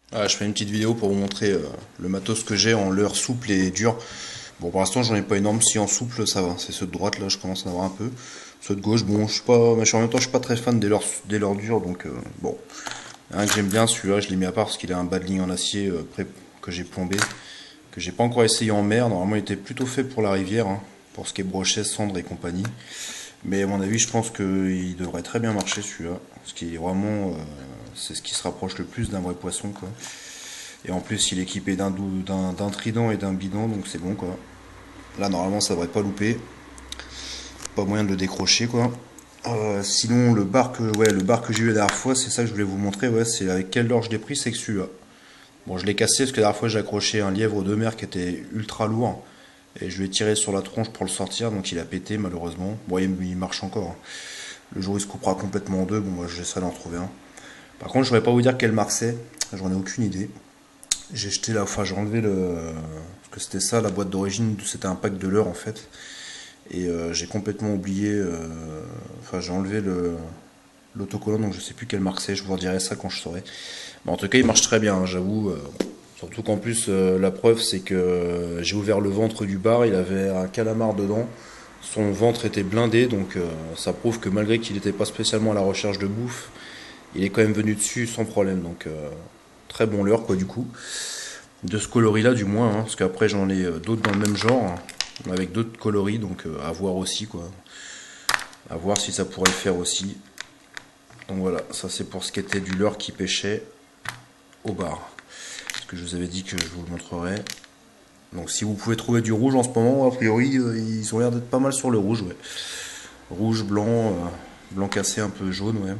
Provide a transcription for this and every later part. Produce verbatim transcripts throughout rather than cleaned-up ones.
Ah, je fais une petite vidéo pour vous montrer euh, le matos que j'ai en leurre souple et dur. Bon, pour l'instant, j'en ai pas énorme. Si en souple, ça va. C'est ceux de droite, là, je commence à en avoir un peu. Ceux de gauche, bon, je suis pas. Mais en même temps, je suis pas très fan des leurres, des leurres durs, donc euh, bon. Un que j'aime bien, celui-là, je l'ai mis à part parce qu'il a un bas de ligne en acier euh, pré- que j'ai plombé, que j'ai pas encore essayé en mer. Normalement, il était plutôt fait pour la rivière, hein, pour ce qui est brochet, cendre et compagnie. Mais à mon avis, je pense qu'il devrait très bien marcher celui-là. Parce qu'il est vraiment. euh, c'est ce qui se rapproche le plus d'un vrai poisson, quoi. Et en plus, il est équipé d'un dou- d'un d'un trident et d'un bidon, donc c'est bon, quoi. Là, normalement, ça devrait pas louper. Pas moyen de le décrocher, quoi. Euh, sinon, le bar que, ouais, le bar que j'ai eu la dernière fois, c'est ça que je voulais vous montrer. Ouais, c'est avec quel leurre je l'ai pris, c'est que celui-là. Bon, je l'ai cassé parce que la dernière fois, j'ai accroché un lièvre de mer qui était ultra lourd. Et je lui ai tiré sur la tronche pour le sortir, donc il a pété malheureusement. Bon, il, il marche encore, hein. Le jour où il se coupera complètement en deux, bon, moi, j'essaierai d'en trouver un. Par contre, je ne saurais pas vous dire quelle marque c'est. J'en ai aucune idée. J'ai jeté la, enfin j'ai enlevé le, parce que c'était ça la boîte d'origine, c'était un pack de leurre en fait, et euh, j'ai complètement oublié, euh, enfin j'ai enlevé le l'autocollant donc je sais plus quelle marque c'est, je vous redirai ça quand je saurai. Mais en tout cas il marche très bien, hein, j'avoue. euh, surtout qu'en plus euh, la preuve c'est que euh, j'ai ouvert le ventre du bar, il avait un calamar dedans, son ventre était blindé donc euh, ça prouve que malgré qu'il n'était pas spécialement à la recherche de bouffe, il est quand même venu dessus sans problème donc euh, très bon leurre quoi du coup. De ce coloris-là, du moins, hein, parce qu'après j'en ai euh, d'autres dans le même genre, hein, avec d'autres coloris, donc euh, à voir aussi, quoi. À voir si ça pourrait le faire aussi. Donc voilà, ça c'est pour ce qui était du leurre qui pêchait au bar. Ce que je vous avais dit que je vous le montrerai. Donc si vous pouvez trouver du rouge en ce moment, a priori, euh, ils ont l'air d'être pas mal sur le rouge, ouais. Rouge, blanc, euh, blanc cassé, un peu jaune, ouais.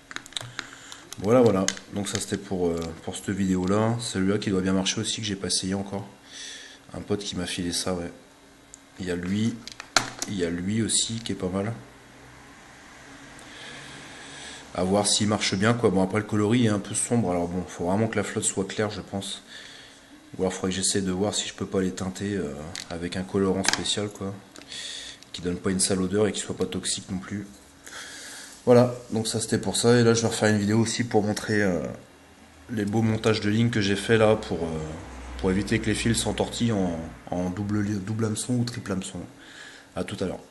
Voilà, voilà. Donc ça c'était pour, euh, pour cette vidéo-là. Celui-là qui doit bien marcher aussi, que j'ai pas essayé encore. Un pote qui m'a filé ça, ouais. Il y a lui, il y a lui aussi qui est pas mal. À voir s'il marche bien, quoi. Bon, après le coloris est un peu sombre, alors bon, faut vraiment que la flotte soit claire, je pense. Ou alors faudrait que j'essaie de voir si je peux pas les teinter euh, avec un colorant spécial, quoi. Qui donne pas une sale odeur et qui soit pas toxique non plus. Voilà, donc ça c'était pour ça. Et là je vais refaire une vidéo aussi pour montrer euh, les beaux montages de lignes que j'ai fait là pour, euh, pour éviter que les fils s'entortillent en, en double, double hameçon ou triple hameçon. A tout à l'heure.